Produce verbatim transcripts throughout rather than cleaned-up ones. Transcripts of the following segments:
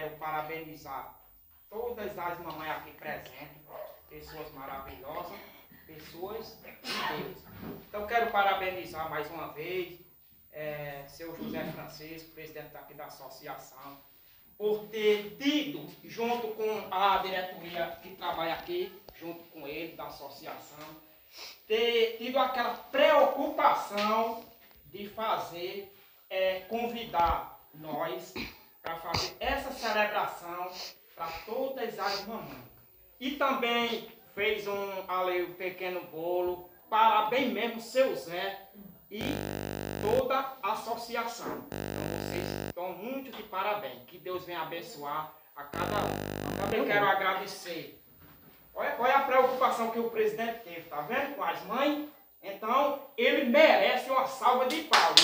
quero parabenizar todas as mamães aqui presentes, pessoas maravilhosas, pessoas de Deus. Então quero parabenizar mais uma vez é, seu José Francisco, presidente aqui da associação, por ter tido, junto com a diretoria que trabalha aqui, junto com ele, da associação, ter tido aquela preocupação de fazer, é, convidar nós para fazer essa celebração para todas as mamães. E também fez um, ali, um pequeno bolo, parabéns mesmo, seu Zé e toda a associação. Então vocês estão muito de parabéns. Que Deus venha abençoar a cada um. Também quero agradecer. Olha, olha a preocupação que o presidente teve, tá vendo? Com as mães. Então, ele merece uma salva de palmas.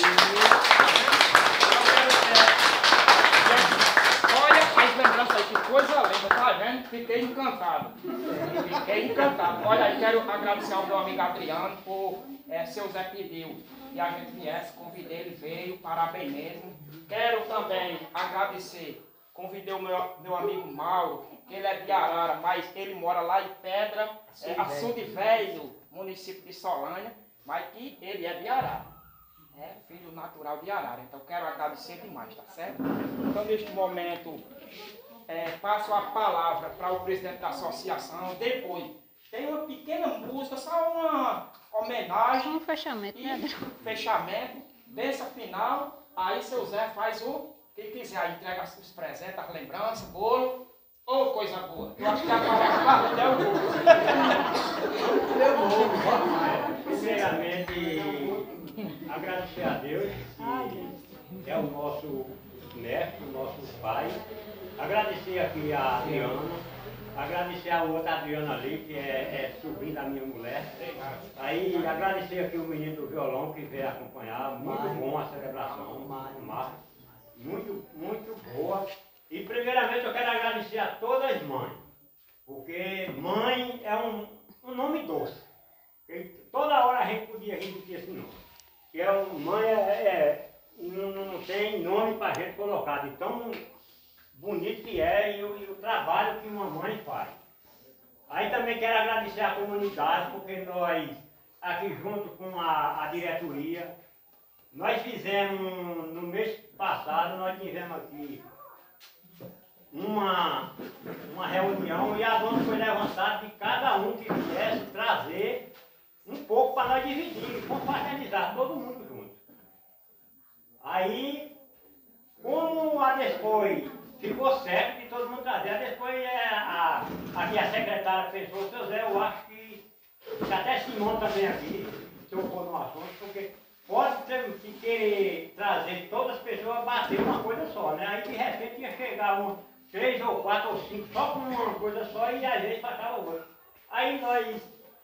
Olha as lembranças aí, que coisa linda, tá vendo? Fiquei encantado. Fiquei encantado. Olha aí, quero agradecer ao meu amigo Adriano por é, seu Zé pediu que a gente viesse, convidei, ele veio, parabéns mesmo. Quero também agradecer, convidei o meu, meu amigo Mauro, que ele é de Arara, mas ele mora lá em Pedra, é, Açude Velho, município de Solânia, mas que ele é de Arara, é filho natural de Arara. Então quero agradecer demais, tá certo? Então neste momento é, passo a palavra para o presidente da associação, depois tem uma pequena música, só uma homenagem. Um fechamento, e né? Fechamento, bênção final, aí seu Zé faz o que quiser, entrega os presentes, as lembranças, bolo. Ô, oh, coisa boa. Eu acho que agora é o bolo. Deu bolo. Primeiramente, agradecer a Deus, que é o nosso mestre, o nosso pai. Agradecer aqui a Adriana. Agradecer a outra Adriana ali, que é, é sobrinha da minha mulher. Aí agradecer aqui o menino do violão que veio acompanhar. Muito bom a celebração. Muito, muito boa. E primeiramente eu quero agradecer a todas as mães, porque mãe é um, um nome doce. E toda hora a gente podia repetir esse nome. Que é um, mãe é, é, não, não tem nome para a gente colocar, de tão bonito que é e o, e o trabalho que uma mãe faz. Aí também quero agradecer a comunidade, porque nós, aqui junto com a, a diretoria, nós fizemos, no mês passado, nós tivemos aqui Uma, uma reunião e a dona foi levantada de cada um que viesse trazer um pouco para nós dividir, compartilhar todo mundo junto. Aí, como a depois ficou certo de todo mundo trazer, a depois é a, aqui a secretária pensou, seu Zé, eu acho que, que até Simão também aqui, se eu for no assunto, porque pode ter que querer trazer todas as pessoas bater uma coisa só, né? Aí de repente ia chegar uma três ou quatro ou cinco, só com uma coisa só e às vezes passava outra. Aí nós,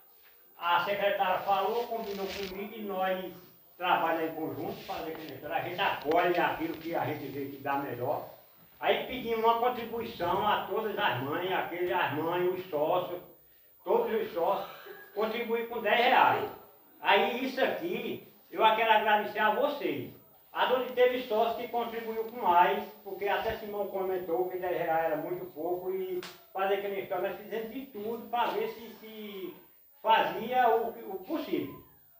a secretária falou, combinou comigo e nós trabalhamos em conjunto, fazer aquilo, a gente acolhe aquilo que a gente vê que dá melhor. Aí pedimos uma contribuição a todas as mães, aqueles, as mães, os sócios, todos os sócios, contribuir com dez reais. Aí isso aqui, eu quero agradecer a vocês. A dona teve sócio que contribuiu com mais, porque até Simão comentou que dez reais era muito pouco e fazer aquele história, nós fizemos de tudo para ver se, se fazia o, o possível.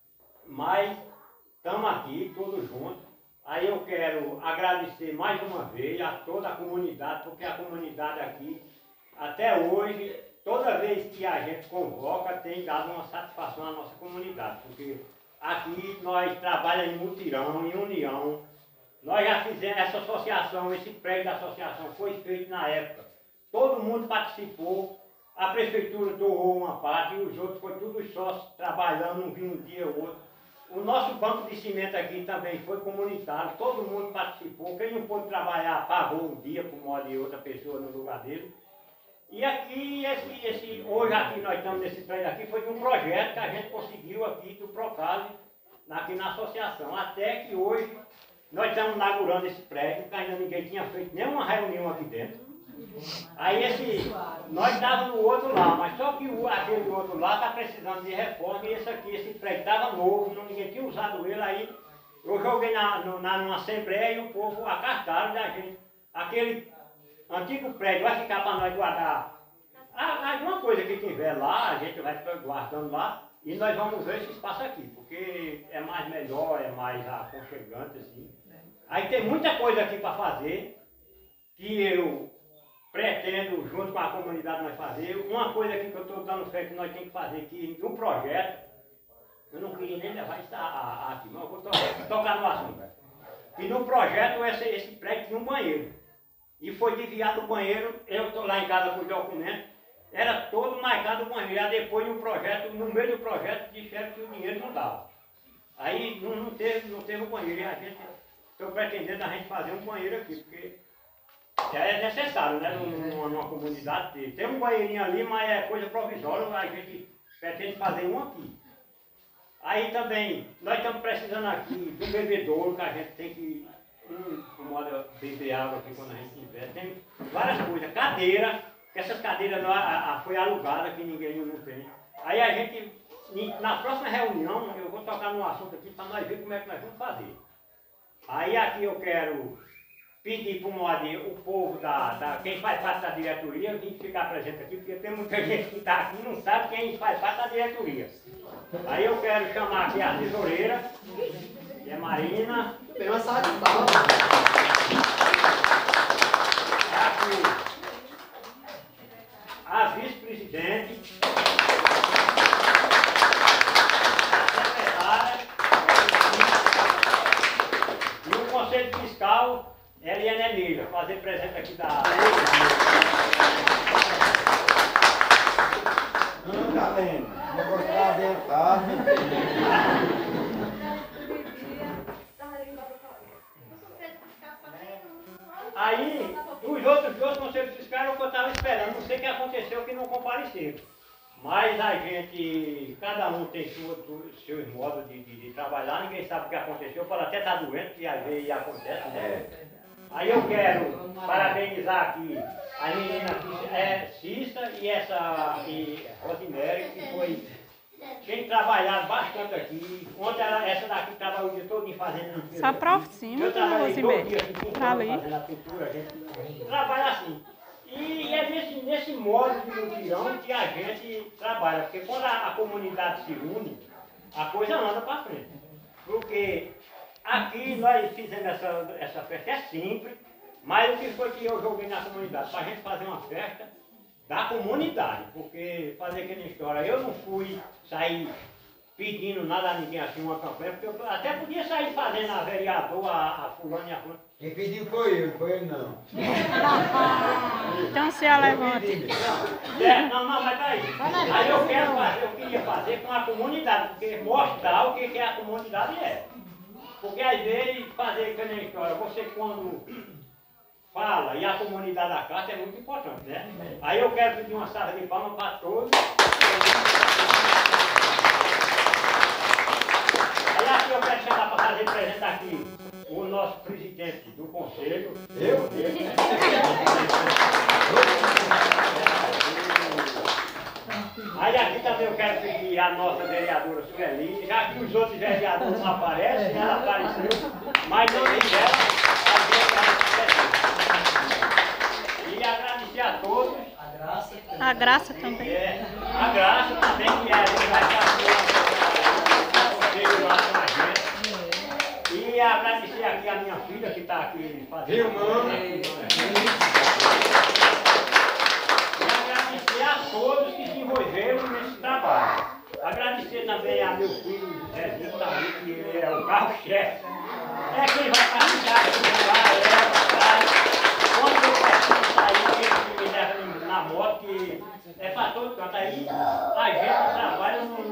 Mas estamos aqui, todos juntos. Aí eu quero agradecer mais uma vez a toda a comunidade, porque a comunidade aqui, até hoje, toda vez que a gente convoca, tem dado uma satisfação à nossa comunidade, porque aqui nós trabalhamos em mutirão, em união. Nós já fizemos essa associação, esse prédio da associação foi feito na época. Todo mundo participou, a prefeitura doou uma parte e os outros foi tudo sócios trabalhando, um vinha um dia ou outro. O nosso banco de cimento aqui também foi comunitário, todo mundo participou. Quem não pôde trabalhar pagou um dia por modo de outra pessoa no lugar dele. E aqui, esse, esse, hoje aqui nós estamos nesse prédio aqui, foi de um projeto que a gente conseguiu aqui do Procase, aqui na associação. Até que hoje nós estamos inaugurando esse prédio, que ainda ninguém tinha feito nenhuma reunião aqui dentro. Aí esse, nós estávamos no outro lá, mas só que o, aquele do outro lá está precisando de reforma e esse aqui, esse prédio estava novo, não, ninguém tinha usado ele, aí eu joguei na, na, numa assembleia e o povo acartaram da gente. Aquele antigo prédio vai ficar para nós guardar ah, alguma coisa que tiver lá, a gente vai ficar guardando lá e nós vamos ver esse espaço aqui, porque é mais melhor, é mais aconchegante assim. Aí tem muita coisa aqui para fazer que eu pretendo, junto com a comunidade, nós fazer. Uma coisa aqui que eu estou dando fé que nós temos que fazer aqui no projeto, eu não queria nem levar isso aqui, mas eu vou tocar, tocar no assunto. E no projeto esse, esse prédio tinha um banheiro. E foi desviado o banheiro, eu estou lá em casa com os documentos, era todo marcado o banheiro. Aí depois no projeto, no meio do projeto, disseram que o dinheiro não dava. Aí não, não, teve, não teve o banheiro. E a gente, estou pretendendo a gente fazer um banheiro aqui, porque já é necessário, né, numa, numa comunidade ter. Tem um banheirinho ali, mas é coisa provisória, a gente pretende fazer um aqui. Aí também, nós estamos precisando aqui do bebedouro, que a gente tem que, um, modo beber água aqui quando a gente tiver. Tem várias coisas, cadeira, que essas cadeiras não, a, a, foi alugada, que ninguém não tem. Aí a gente, na próxima reunião, eu vou tocar num assunto aqui para nós ver como é que nós vamos fazer. Aí aqui eu quero pedir para o o povo, da, da, quem faz parte da diretoria, vir ficar presente aqui, porque tem muita gente que está aqui e não sabe quem faz parte da diretoria. Aí eu quero chamar aqui a tesoureira, que é Marina. Tem uma sala de palmas. Aqui a vice-presidente, a secretária e o conselho fiscal, Eliane Emília, fazer presente aqui da... Não, Galeno, não vou trazer tarde. Aí, os outros dois conselhos fiscais, o que eu estava esperando, não sei o que aconteceu, que não compareceram. Mas a gente, cada um tem sua, seus modos de, de, de trabalhar, ninguém sabe o que aconteceu, pode até estar doente, que às vezes acontece, né? Aí eu quero parabenizar aqui a menina que é Cissa e essa e Rosemary, que foi quem trabalhado bastante aqui. Ontem ela, essa daqui trabalhou o dia todo fazendo limpeza. Só para cima, eu trabalhei todo dia aqui ali. fazendo a pintura, a gente trabalha assim. E é nesse, nesse modo de mutirão que a gente trabalha, porque quando a, a comunidade se une, a coisa anda para frente. Porque aqui nós fizemos essa, essa festa, é simples, mas o que foi que eu joguei na comunidade? Para a gente fazer uma festa da comunidade, porque fazer aquela história, eu não fui sair pedindo nada a ninguém assim, uma campanha, porque eu até podia sair fazendo a vereador, a, a fulana e a fulana. Quem pediu foi eu, foi ele não. Então se ela levante. É, não, não, mas peraí. Aí eu quero fazer, eu queria fazer com a comunidade, porque mostrar o que, que a comunidade é. Porque às vezes fazer aquela história, você quando fala e a comunidade da casa é muito importante, né? Aí eu quero pedir uma salva de palmas para todos. Aí aqui eu quero chamar para fazer presente aqui o nosso presidente do conselho. Eu? Ele. Aí aqui também eu quero pedir a nossa vereadora Sueli, já que os outros vereadores não aparecem, ela apareceu, mas não tiveram, a gente vai e agradecer a todos. A graça. A graça também. É, a graça também, que a gente vai estar no conselho lá com a gente. E agradecer aqui a minha filha que está aqui fazendo. Filmando. E agradecer a todos que se envolveram nesse trabalho. Agradecer também a meu filho Zezinho, que está ali, que ele é o carro-chefe. É quem vai participar aqui lá, é, vai. Quando eu preciso sair, ele me leva na moto, que é para todo canto. Aí a gente trabalha num,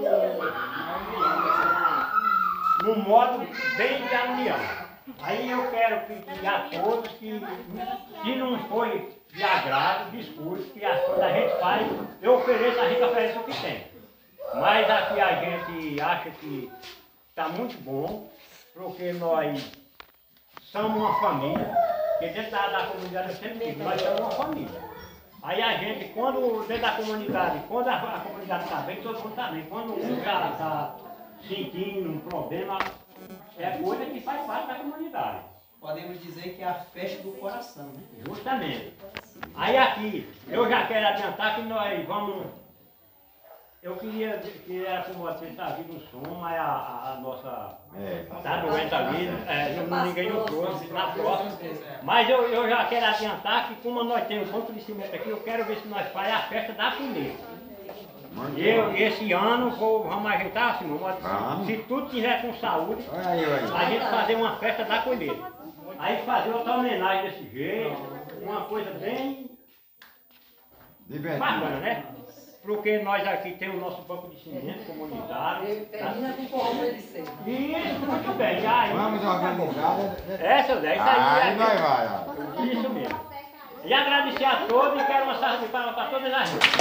num modo bem de união. Aí eu quero pedir a todos que, se não foi de agrado, desculpe, que as coisas a gente faz, eu ofereço, a gente oferece o que tem. Mas aqui a gente acha que está muito bom, porque nós somos uma família, porque dentro da, da comunidade eu sempre digo, nós somos uma família. Aí a gente, quando dentro da comunidade, quando a, a comunidade está bem, todo mundo está bem. Quando um já está sentindo um problema, é coisa que faz parte da comunidade. Podemos dizer que é a festa do coração, né? Justamente. Aí aqui, eu já quero adiantar que nós vamos... Eu queria que era como você está vindo o som, mas a, a nossa... É. Tá doente ali, é, não, ninguém não trouxe, na próxima. Mas eu, eu já quero adiantar que como nós temos um banco de cimento aqui, eu quero ver se nós fazemos a festa da colheita. E eu, esse ano vou, vamos ajeitar assim, vamos, Vamos. se tudo tiver com saúde, Olha aí, olha a aí. gente fazer uma festa da colheita. Aí fazer outra homenagem desse jeito, uma coisa bem bacana, né? Porque nós aqui temos o nosso banco de cimento comunitário. Termina com forma de ser. Isso, muito bem. E aí, Vamos organizar. essa é isso aí. Aí é- vai, vai. ó. Isso mesmo. E agradecer a todos e quero uma salva de palmas para todas as gente.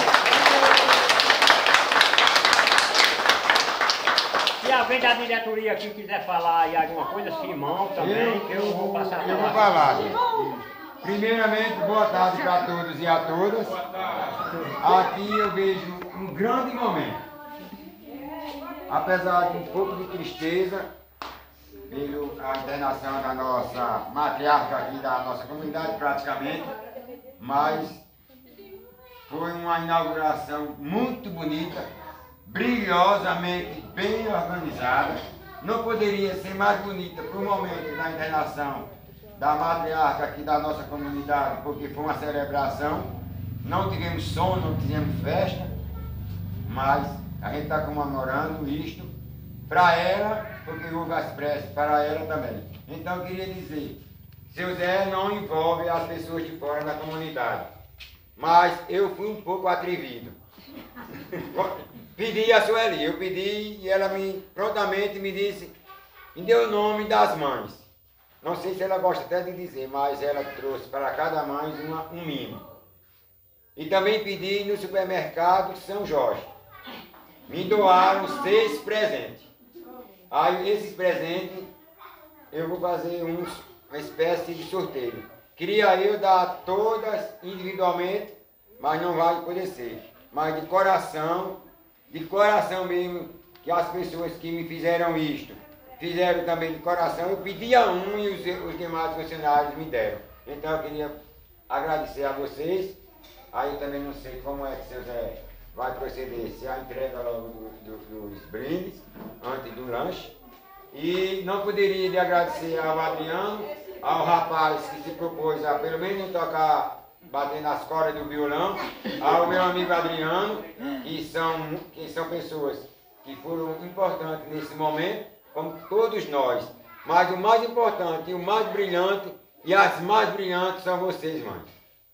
Se alguém da diretoria aqui quiser falar aí alguma coisa, Simão também, que eu vou passar a Eu vou palavra. falar, gente. Primeiramente, boa tarde para todos e a todas. Aqui eu vejo um grande momento. Apesar de um pouco de tristeza, pela a internação da nossa matriarca aqui da nossa comunidade praticamente, mas foi uma inauguração muito bonita, brilhosamente bem organizada. Não poderia ser mais bonita para o momento da internação da matriarca aqui da nossa comunidade, porque foi uma celebração. Não tivemos som, não tivemos festa, mas a gente está comemorando isto para ela, porque houve as preces para ela também. Então eu queria dizer, seu Zé não envolve as pessoas de fora da comunidade, mas eu fui um pouco atrevido. Pedi a Sueli, eu pedi e ela me prontamente me disse, me deu o nome das mães. Não sei se ela gosta até de dizer, mas ela trouxe para cada mãe uma, um mimo. E também pedi no supermercado São Jorge. Me doaram seis presentes. Aí esses presentes eu vou fazer uns, uma espécie de sorteio. Queria eu dar todas individualmente, mas não vai poder ser. Mas de coração, de coração mesmo, que as pessoas que me fizeram isto, fizeram também de coração, eu pedi a um e os, os demais funcionários me deram. Então eu queria agradecer a vocês. Aí eu também não sei como é que seu Zé vai proceder, se a entrega logo do, do, dos brindes, antes do lanche. E não poderia de agradecer ao Adriano, ao rapaz que se propôs a pelo menos não tocar, bater nas cordas do violão, ao meu amigo Adriano, que são, que são pessoas que foram importantes nesse momento, como todos nós. Mas o mais importante e o mais brilhante, e as mais brilhantes são vocês, mães.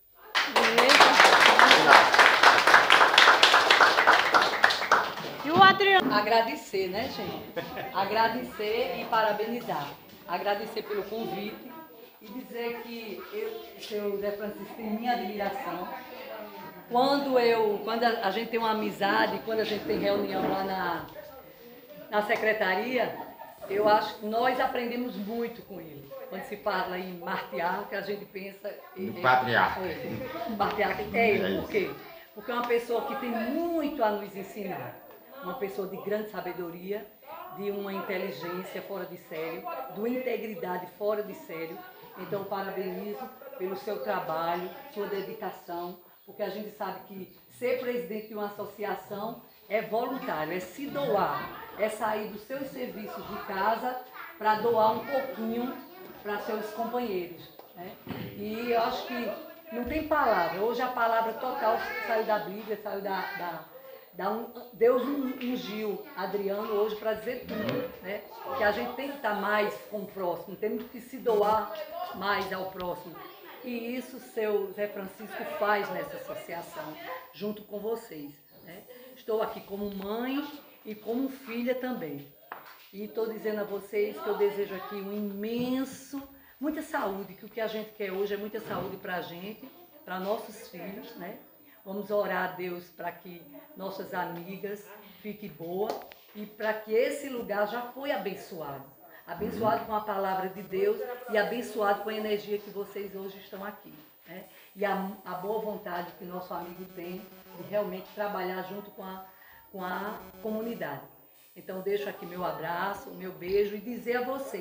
E o Adriano? Agradecer, né, gente? Agradecer e parabenizar. Agradecer pelo convite e dizer que eu, seu Zé Francisco, tem minha admiração. Quando, eu, quando a, a gente tem uma amizade, quando a gente tem reunião lá na, na secretaria, eu acho que nós aprendemos muito com ele. Quando se fala em matriarca, a gente pensa... No em, patriarca. É, matriarca é ele, por quê? Porque é uma pessoa que tem muito a nos ensinar. Uma pessoa de grande sabedoria, de uma inteligência fora de sério, de uma integridade fora de sério. Então, parabenizo pelo seu trabalho, sua dedicação, porque a gente sabe que ser presidente de uma associação é voluntário, é se doar, é sair dos seus serviços de casa para doar um pouquinho para seus companheiros, né? E eu acho que não tem palavra. Hoje a palavra total saiu da Bíblia, saiu da... da, da um, Deus ungiu Adriano hoje para dizer tudo, né? Que a gente tem que estar mais com o próximo, temos que se doar mais ao próximo. E isso o seu Zé Francisco faz nessa associação, junto com vocês, né? Estou aqui como mãe e como filha também. E estou dizendo a vocês que eu desejo aqui um imenso, muita saúde, que o que a gente quer hoje é muita saúde para a gente, para nossos filhos, né? Vamos orar a Deus para que nossas amigas fiquem boas e para que esse lugar já foi abençoado. Abençoado com a palavra de Deus e abençoado com a energia que vocês hoje estão aqui, né? E a, a boa vontade que nosso amigo tem de realmente trabalhar junto com a, com a comunidade. Então deixo aqui meu abraço, meu beijo e dizer a vocês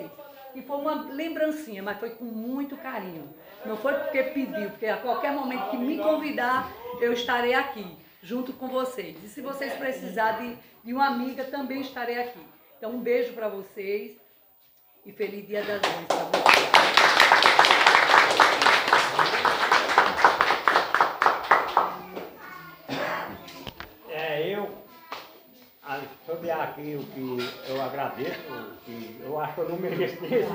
E foi uma lembrancinha, mas foi com muito carinho. Não foi porque pediu, porque a qualquer momento que me convidar, eu estarei aqui, junto com vocês. E se vocês precisarem de, de uma amiga, também estarei aqui. Então, um beijo para vocês e feliz Dia das Mães para vocês. É, eu, sobre aqui o que eu agradeço, que eu acho que eu não mereço desse,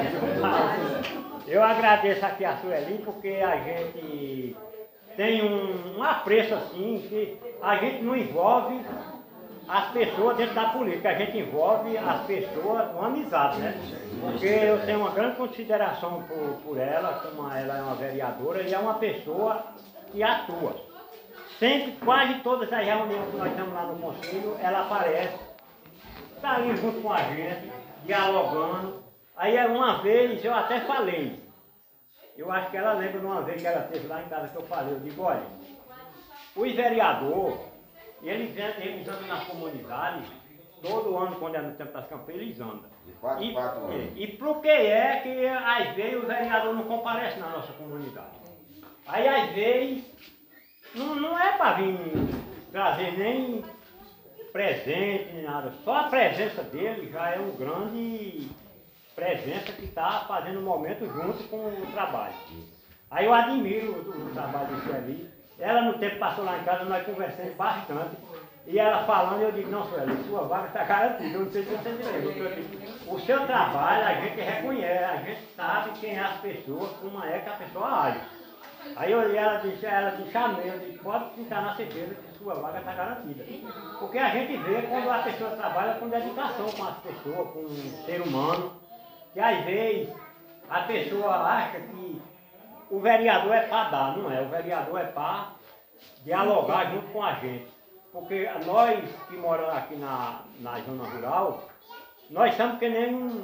mas eu agradeço aqui a Sueli porque a gente tem um, um apreço assim, que a gente não envolve as pessoas dentro da política, a gente envolve as pessoas com amizade, né? Porque eu tenho uma grande consideração por, por ela, como ela é uma vereadora e é uma pessoa que atua. Sempre, quase todas as reuniões que nós estamos lá no Conselho, ela aparece, está ali junto com a gente, dialogando. Aí uma vez eu até falei, eu acho que ela lembra de uma vez que ela esteve lá em casa que eu falei, eu digo, olha, os vereadores, eles, eles andam nas comunidades, todo ano, quando é no tempo das campanhas, eles andam. De quatro em quatro anos. E, e por que é que às vezes o vereador não comparece na nossa comunidade? Aí às vezes não, não é para vir trazer nem presente, nem nada. Só a presença dele já é um grande presença que está fazendo o momento junto com o trabalho. Aí eu admiro o, o trabalho do Sueli. Ela no tempo passou lá em casa, nós conversamos bastante. E ela falando, eu digo, não, Sueli, sua vaga está garantida. Eu não sei se você lembra. O seu trabalho a gente reconhece, a gente sabe quem é as pessoas, como é que a pessoa age. Aí eu, ela disse, ela disse, chamei, eu disse, pode ficar na certeza que sua vaga está garantida. Porque a gente vê quando a pessoa trabalha com dedicação com as pessoas, com o ser humano, que às vezes a pessoa acha que o vereador é para dar, não é? O vereador é para dialogar junto com a gente. Porque nós que moramos aqui na, na zona rural, nós somos que nem um,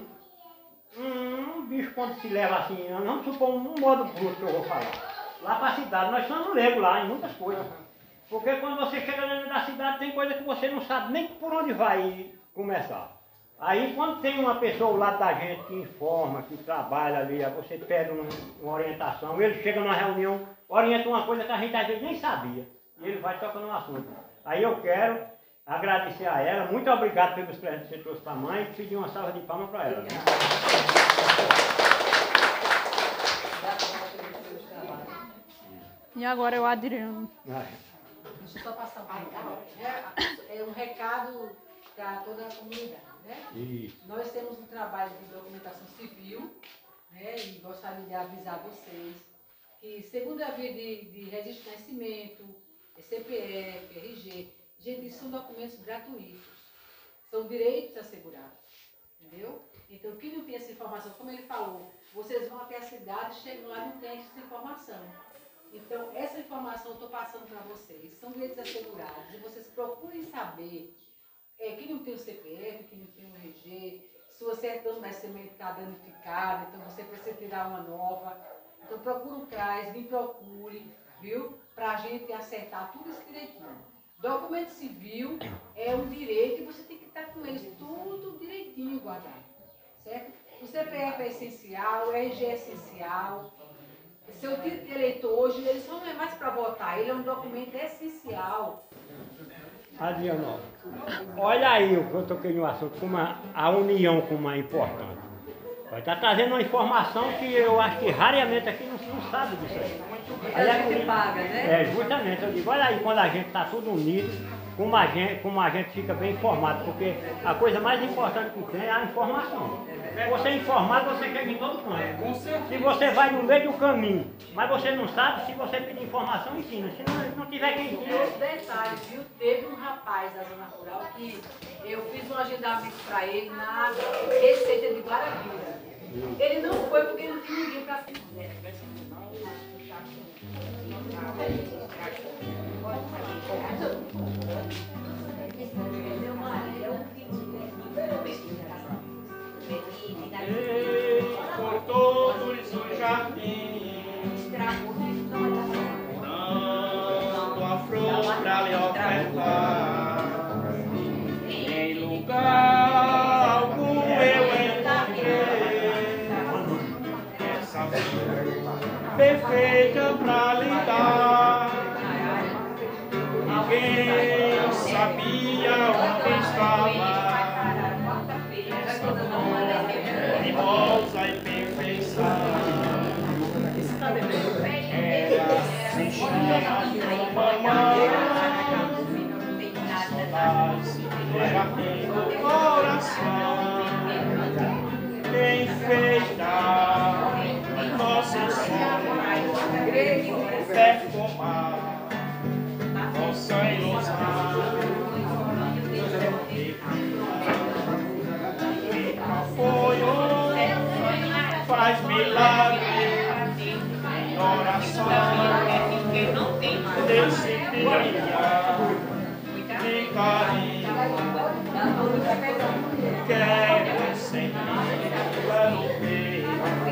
um, um bicho quando se leva assim, não supor um modo bruto que eu vou falar. Lá para a cidade, nós somos leigos lá em muitas coisas. Porque quando você chega dentro da cidade, tem coisa que você não sabe nem por onde vai começar. Aí quando tem uma pessoa ao lado da gente que informa, que trabalha ali, você pede um, uma orientação, ele chega numa reunião, orienta uma coisa que a gente às vezes nem sabia. E ele vai tocando no assunto. Aí eu quero agradecer a ela, muito obrigado pelos presentes que você trouxe para a mãe e pedir uma salva de palmas para ela. E agora é o Adriano. Vai. Deixa eu só passar um recado. É, é um recado para toda a comunidade, né? Isso. Nós temos um trabalho de documentação civil, né? E gostaria de avisar vocês que, segundo a via de, de registro de nascimento, C P F, R G, gente, isso são documentos gratuitos. São direitos assegurados, entendeu? Então, quem não tem essa informação, como ele falou, vocês vão até a cidade, chegam lá e não tem essa informação. Então, essa informação eu estou passando para vocês. São direitos assegurados. E vocês procurem saber é, quem não tem o C P F, quem não tem o R G, se o certidão de nascimento está danificado, então você precisa tirar uma nova. Então, procura o C R A S, me procure, viu? Para a gente acertar tudo isso direitinho. Documento civil é um direito e você tem que estar com eles tudo direitinho guardado. Certo? O C P F é essencial, o R G é essencial. Seu título de eleitor hoje, ele só não é mais para votar, ele é um documento essencial. Adriano, olha aí o que eu toquei no assunto, como a, a união como é importante. Está trazendo uma informação que eu acho que raramente aqui não, não sabe disso aí. Aí a gente paga, né? É, justamente, eu digo, olha aí quando a gente está tudo unido, como a, gente, como a gente fica bem informado, porque a coisa mais importante que tem é a informação. Você é informado, você quer em todo canto. Se você vai no meio do caminho, mas você não sabe, se você pedir informação, ensina. Se não, não tiver quem ensina. Outro detalhe, viu? Teve um rapaz da zona rural que eu fiz um agendamento para ele na Receita de Guarabira. Ele não foi porque não tinha ninguém para assistir. Por todos os jardins, dando a flor pra lhe ofertar. Em lugar algum eu encontrei feita pra lidar. Ninguém sabia onde estava. Mimosa e perfeição. Era um chama mamãe. Era do coração. Bem feita, nosso sonho perfumar nossa ilusão. E apoio faz milagre em oração. Desse dia de carinho. Quero sempre no peito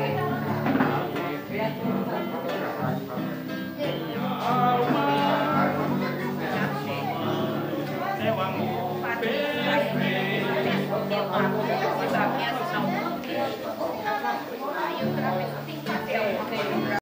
minha alma, meu amor perfeito.